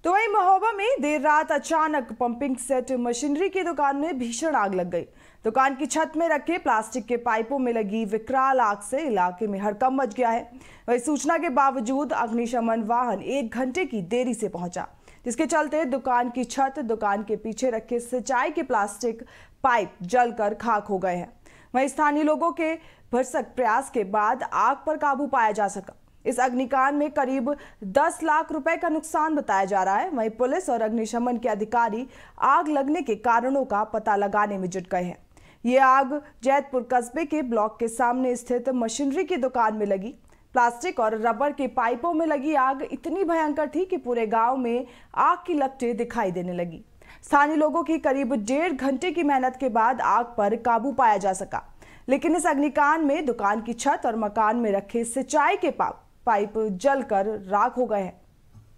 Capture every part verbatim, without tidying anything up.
तो वहीं महोबा में देर रात अचानक पंपिंग सेट मशीनरी की दुकान में भीषण आग लग गई। दुकान की छत में रखे प्लास्टिक के पाइपों में लगी विकराल आग से इलाके में हड़कंप मच गया है। वहीं सूचना के बावजूद अग्निशमन वाहन एक घंटे की देरी से पहुंचा, जिसके चलते दुकान की छत, दुकान के पीछे रखे सिंचाई के प्लास्टिक पाइप जलकर खाक हो गए हैं। वहीं स्थानीय लोगों के भरसक प्रयास के बाद आग पर काबू पाया जा सका। इस अग्निकांड में करीब दस लाख रुपए का नुकसान बताया जा रहा है। वहीं पुलिस और अग्निशमन के अधिकारी आग लगने के कारणों का पता लगाने में जुट गए हैं। ये आग जैतपुर कस्बे के ब्लॉक के सामने स्थित मशीनरी की दुकान में लगी। प्लास्टिक और रबर के पाइपों में लगी आग इतनी भयंकर थी कि पूरे गांव में आग की लपटें दिखाई देने लगी। स्थानीय लोगों की करीब डेढ़ घंटे की मेहनत के बाद आग पर काबू पाया जा सका, लेकिन इस अग्निकांड में दुकान की छत और मकान में रखे सिंचाई के पाइप पाइप जलकर राख हो गए हैं।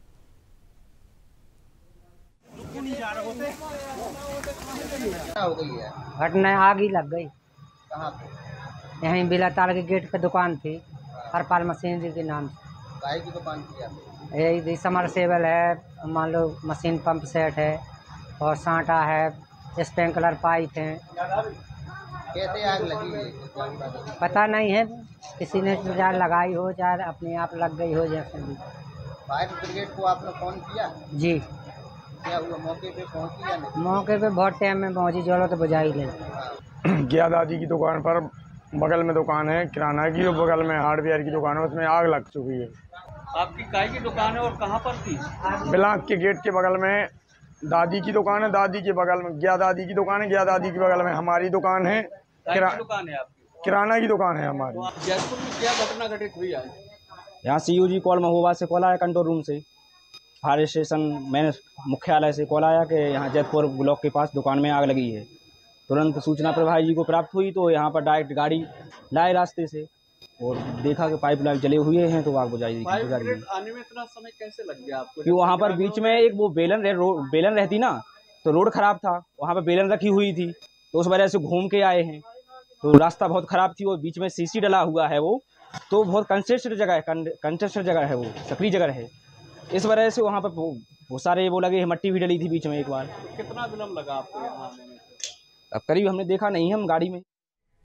घटना आग ही लग गई। कहाँ पे? यहीं बिलाताल के गेट पे दुकान थी, हरपाल मशीनरी के नाम से। चाय की दुकान थी आप? यही समरसेबल है, मान लो मशीन पंप सेट है और सांटा है, स्प्रिंकलर पाइप है। कैसे आग लगी है? पता नहीं है, किसी ने चाहे लगाई हो चाहे अपने आप लग गई हो। जैसे भी फायर ब्रिगेड को आपने फोन किया? जी। क्या हुआ, मौके पे पहुंची या नहीं? मौके पे बहुत टाइम में पहुंची, जो तो बुझा ही नहीं। गया दादी की दुकान पर बगल में दुकान है किराना की, और बगल में हार्डवेयर की दुकान है, उसमें आग लग चुकी है। आपकी काय की दुकान है और कहाँ पर थी? ब्लॉक के गेट के बगल में दादी की दुकान है, दादी के बगल में गया दादी की दुकान है, गया दादी के बगल में हमारी दुकान है। किरा... दुकान है आपकी? किराना की दुकान है हमारी। तो जयपुर में क्या घटना घटित हुई आज? यहाँ C U G call Mahoba से कॉल आया, कंट्रोल रूम से, फायर स्टेशन मैंने मुख्यालय से कॉल आया कि यहाँ जयपुर ब्लॉक के पास दुकान में आग लगी है। तुरंत सूचना प्रभारी जी को प्राप्त हुई तो यहाँ पर डायरेक्ट गाड़ी लाए रास्ते से और देखा कि पाइप लाइन जले हुए हैं, तो आग बुझाई बुझा दी। आने में इतना समय कैसे लग गया आपको? क्यों वहाँ पर बीच में एक वो बेलन रह, बेलन रहती ना, तो रोड खराब था, वहाँ पर बेलन रखी हुई थी, तो उस वजह से घूम के आए हैं। तो रास्ता बहुत खराब थी और बीच में सीसी डला हुआ है, वो तो बहुत कंजेस्टेड जगह है, कंजेस्टेड जगह है, वो सक्रिय जगह है। इस वजह से वहाँ पर बहुत सारे वो लगे, मट्टी भी डली थी बीच में एक बार। कितना विलम्ब लगा आपको यहाँ आने में? अब करीब हमने देखा नहीं है, हम गाड़ी में